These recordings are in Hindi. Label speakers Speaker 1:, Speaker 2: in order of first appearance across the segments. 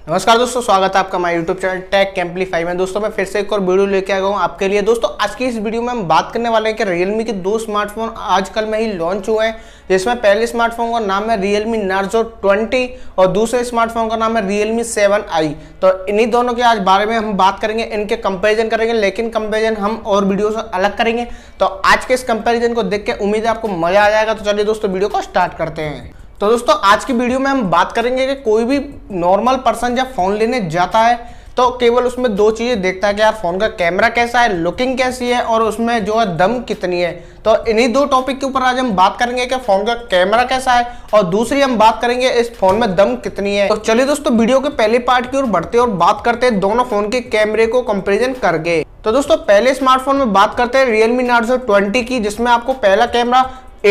Speaker 1: नमस्कार दोस्तों, स्वागत है आपका हमारे यूट्यूब चैनल टेक एम्पलीफाई में। दोस्तों मैं फिर से एक और वीडियो लेके आ गया हूँ आपके लिए। दोस्तों आज की इस वीडियो में हम बात करने वाले हैं कि Realme के दो स्मार्टफोन आजकल में ही लॉन्च हुए हैं, जिसमें पहले स्मार्टफोन का नाम है Realme Narzo 20 और दूसरे स्मार्टफोन का नाम है Realme 7i। तो इन्हीं दोनों के आज बारे में हम बात करेंगे, इनके कंपेरिजन करेंगे, लेकिन कंपेरिजन हम और वीडियो से अलग करेंगे। तो आज के इस कंपेरिजन को देख के उम्मीद है आपको मजा आ जाएगा। तो चलिए दोस्तों वीडियो को स्टार्ट करते हैं। तो दोस्तों आज की वीडियो में हम बात करेंगे कि कोई भी नॉर्मल पर्सन जब फोन लेने जाता है तो केवल उसमें दो चीजें देखता है कि यार फोन का कैमरा कैसा है, लुकिंग कैसी है और उसमें जो है दम कितनी है। तो इन्हीं दो टॉपिक के ऊपर आज हम बात करेंगे कि फोन का कैमरा कैसा है और दूसरी हम बात करेंगे इस फोन में दम कितनी है। तो चलिए दोस्तों वीडियो के पहले पार्ट की ओर बढ़ते और बात करते हैं दोनों फोन के कैमरे को कंपेरिजन करके। तो दोस्तों पहले स्मार्टफोन में बात करते हैं Realme Narzo 20 की, जिसमें आपको पहला कैमरा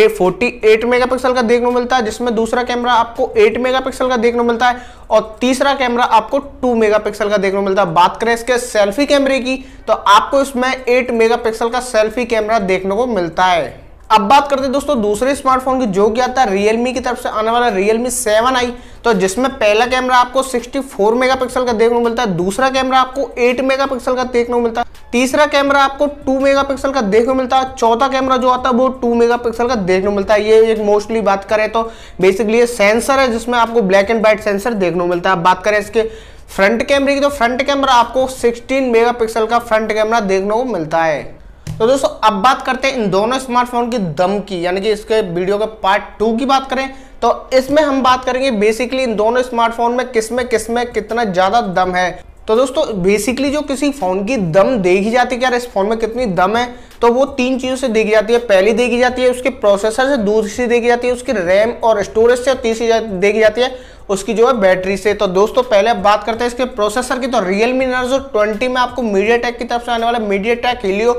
Speaker 1: 48 मेगापिक्सल का देखने को मिलता है, जिसमें दूसरा कैमरा आपको 8 मेगापिक्सल का देखने को मिलता है और तीसरा कैमरा आपको 2 मेगापिक्सल का देखने को मिलता है। बात करें इसके सेल्फी कैमरे की तो आपको इसमें 8 मेगापिक्सल का सेल्फी कैमरा देखने को मिलता है। अब बात करते हैं दोस्तों दूसरे स्मार्टफोन की, जो कि आता है Realme की तरफ से आने वाला Realme 7i। तो जिसमें पहला कैमरा आपको 64 मेगापिक्सल का देखने को मिलता है, दूसरा कैमरा आपको 8 मेगापिक्सल का देखने को मिलता है, तीसरा कैमरा आपको 2 मेगापिक्सल का देखने को मिलता है, चौथा कैमरा जो आता है वो 2 मेगापिक्सल का देखने को मिलता है। ये एक मोस्टली बात करें तो बेसिकली ये सेंसर है, जिसमें आपको ब्लैक एंड व्हाइट सेंसर देखने को मिलता है। बात करें इसके फ्रंट कैमरे की तो फ्रंट कैमरा आपको 16 मेगापिक्सल का फ्रंट कैमरा देखने को मिलता है। तो दोस्तों अब बात करते हैं इन दोनों स्मार्टफोन की दम की, यानी कि इसके वीडियो के पार्ट 2 की बात करें तो इसमें हम बात करेंगे बेसिकली इन दोनों स्मार्टफोन में किसमें कितना ज्यादा दम है। तो दोस्तों बेसिकली जो किसी फोन की दम देखी जाती है कि यार इस फोन में कितनी दम है, तो वो तीन चीजों से देखी जाती है। पहली देखी जाती है उसके प्रोसेसर से, दूसरी देखी जाती है उसकी रैम और स्टोरेज से, और तीसरी देखी जाती है उसकी जो है बैटरी से। तो दोस्तों पहले बात करते हैं इसके प्रोसेसर की। तो Realme Narzo 20 में आपको MediaTek की तरफ से आने वाला MediaTek Helio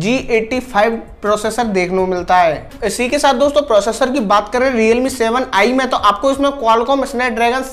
Speaker 1: G85 प्रोसेसर देखने को मिलता है। इसी के साथ दोस्तों प्रोसेसर की बात करें Realme 7i में तो आपको इसमें Qualcomm Snapdragon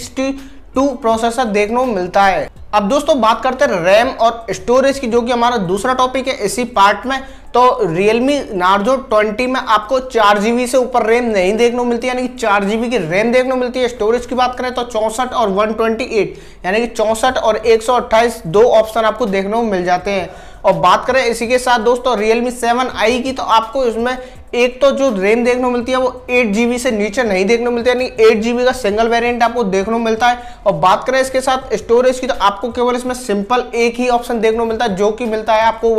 Speaker 1: 662 प्रोसेसर देखने को मिलता है। अब दोस्तों बात करते हैं रैम और स्टोरेज की, जो कि हमारा दूसरा टॉपिक है इसी पार्ट में। तो Realme Narzo 20 में आपको 4GB से ऊपर रैम नहीं देखने को मिलती है, यानी कि 4GB की रैम देखने को मिलती है। स्टोरेज की बात करें तो 64 और 128 यानी कि 64 और 128 दो ऑप्शन आपको देखने को मिल जाते हैं। और बात करें इसी के साथ दोस्तों Realme 7i की तो आपको इसमें एक तो जो रैम देखने को मिलती है वो 8GB से नीचे नहीं देखने को मिलती है, यानी 8GB का सिंगल वेरिएंट आपको देखने को मिलता है। और बात करें इसके साथ स्टोरेज की तो आपको केवल इसमें सिंपल एक ही ऑप्शन देखने को मिलता है, जो कि मिलता है आपको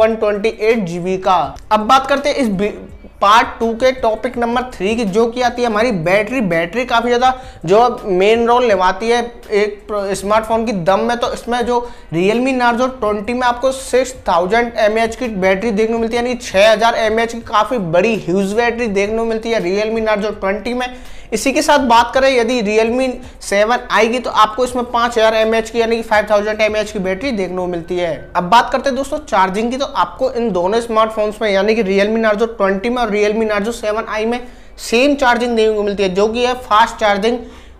Speaker 1: 128GB का। अब बात करते हैं इस पार्ट 2 के टॉपिक नंबर 3 की, जो कि आती है हमारी बैटरी काफी ज्यादा जो मेन रोल निभाती है एक स्मार्टफोन की दम में। तो इसमें जो Realme Narzo 20 में आपको 6000 mAh की बैटरी देखने को मिलती है, यानी 6000 mAh की काफी बड़ी ह्यूज बैटरी देखने को मिलती है Realme Narzo 20 में। इसी के साथ बात करें यदि Realme 7i की तो आपको इसमें 5000 mAh की यानी कि 5000 mAh की बैटरी देखने को मिलती है। अब बात करते हैं दोस्तों चार्जिंग की, तो आपको इन दोनों स्मार्टफोन्स में यानी कि Realme Narzo 20 में और Realme Narzo 7i में सेम चार्जिंग देखने को मिलती है, जो कि है फास्ट चार्जिंग।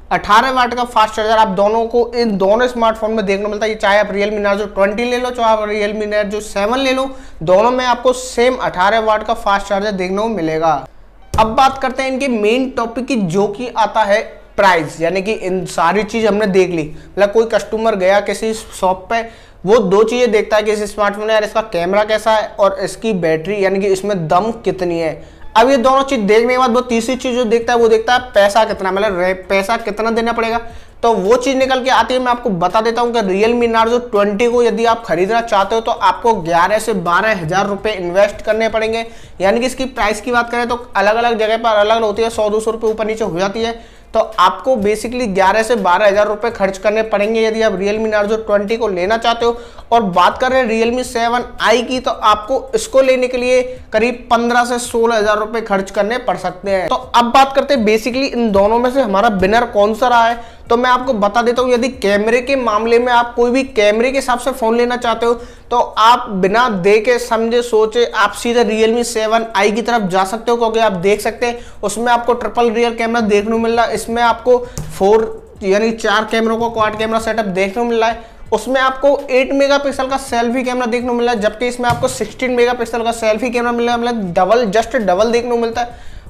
Speaker 1: 18 वाट का फास्ट चार्जर आप दोनों को इन दोनों स्मार्टफोन में देखने को मिलता है। चाहे आप Realme Narzo 20 ले लो, चाहे आप Realme Narzo 7 ले लो, दोनों में आपको सेम 18 वाट का फास्ट चार्जर देखने को मिलेगा। अब बात करते हैं इनके मेन टॉपिक की, जो कि आता है प्राइस, यानी कि इन सारी चीज हमने देख ली। मतलब कोई कस्टमर गया किसी शॉप पे, वो दो चीजें देखता है कि इस स्मार्टफोन में यार इसका कैमरा कैसा है और इसकी बैटरी यानी कि इसमें दम कितनी है। अब ये दोनों चीज देखने के बाद वो तीसरी चीज जो देखता है वो देखता है पैसा कितना, मतलब पैसा कितना देना पड़ेगा। तो वो चीज निकल के आती है। मैं आपको बता देता हूं कि Realme Narzo 20 को यदि आप खरीदना चाहते हो तो आपको 11 से 12 हजार रुपए इन्वेस्ट करने पड़ेंगे। यानी कि इसकी प्राइस की बात करें तो अलग अलग जगह पर अलग अलग होती है, 100-200 रुपए ऊपर नीचे हो जाती है। तो आपको बेसिकली 11 से 12 हजार रुपए खर्च करने पड़ेंगे यदि आप Realme Narzo 20 को लेना चाहते हो। और बात कर रहे हैं Realme 7i की, तो आपको इसको लेने के लिए करीब 15 से 16 हजार रुपए खर्च करने पड़ सकते हैं। तो अब बात करते हैं बेसिकली इन दोनों में से हमारा विनर कौन सा रहा है। तो मैं आपको बता देता हूं, यदि कैमरे के मामले में आप कोई भी कैमरे के हिसाब से फोन लेना चाहते हो तो आप बिना देखे समझे सोचे आप सीधे Realme 7i की तरफ जा सकते हो, क्योंकि आप देख सकते हैं उसमें आपको ट्रिपल रियर कैमरा देखने को मिल रहा है। इसमें आपको 4 यानी 4 कैमरों को क्वाड कैमरा सेटअप देखने को मिल रहा है। उसमें आपको 8 मेगापिक्सल का सेल्फी कैमरा देखने को मिल रहा है, जबकि इसमें आपको 16 मेगापिक्सल का सेल्फी कैमरा मिल रहा है, मतलब जस्ट डबल देखने को मिलता है।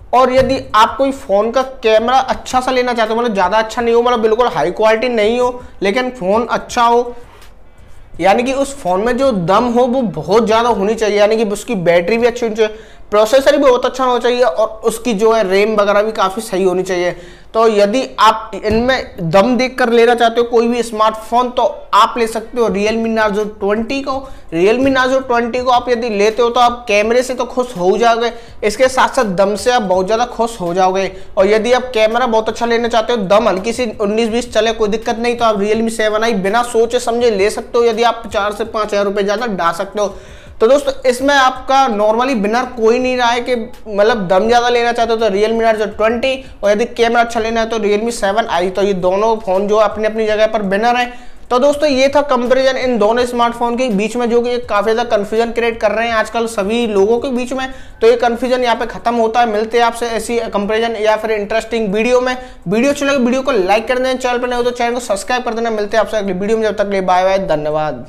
Speaker 1: और यदि आप कोई फ़ोन का कैमरा अच्छा सा लेना चाहते हो, मतलब ज़्यादा अच्छा नहीं हो, मतलब बिल्कुल हाई क्वालिटी नहीं हो, लेकिन फ़ोन अच्छा हो, यानी कि उस फोन में जो दम हो वो बहुत ज़्यादा होनी चाहिए, यानी कि उसकी बैटरी भी अच्छी होनी चाहिए, प्रोसेसर भी बहुत अच्छा होना चाहिए और उसकी जो है रैम वगैरह भी काफ़ी सही होनी चाहिए। तो यदि आप इनमें दम देख कर लेना चाहते हो कोई भी स्मार्टफोन, तो आप ले सकते हो Realme Narzo 20 को। Realme Narzo 20 को आप यदि लेते हो तो आप कैमरे से तो खुश हो जाओगे, इसके साथ साथ दम से आप बहुत ज़्यादा खुश हो जाओगे। और यदि आप कैमरा बहुत अच्छा लेना चाहते हो, दम हल्की सी 19-20 चले कोई दिक्कत नहीं, तो आप Realme 7i बिना सोचे समझे ले सकते हो, यदि आप 4 से 5 हज़ार रुपये ज़्यादा डाल सकते हो। तो दोस्तों इसमें आपका नॉर्मली बिनर कोई नहीं रहा है कि मतलब दम ज़्यादा लेना चाहते हो तो Realme Narzo 20, और यदि कैमरा अच्छा लेना है तो Realme 7i। तो ये दोनों फ़ोन जो अपनी अपनी जगह पर बिनर है। तो दोस्तों ये था कंपैरिजन इन दोनों स्मार्टफोन के बीच में, जो कि काफ़ी ज़्यादा कन्फ्यूजन क्रिएट कर रहे हैं आजकल सभी लोगों के बीच में। तो ये कन्फ्यूजन यहाँ पे खत्म होता है। मिलते हैं आपसे ऐसी कंपैरिजन या फिर इंटरेस्टिंग वीडियो में। वीडियो अच्छी लगे वीडियो को लाइक कर देना, चैनल पर नहीं हो तो चैनल को सब्सक्राइब कर देना। मिलते हैं आपसे अगली वीडियो में, जब तक के लिए बाय बाय, धन्यवाद।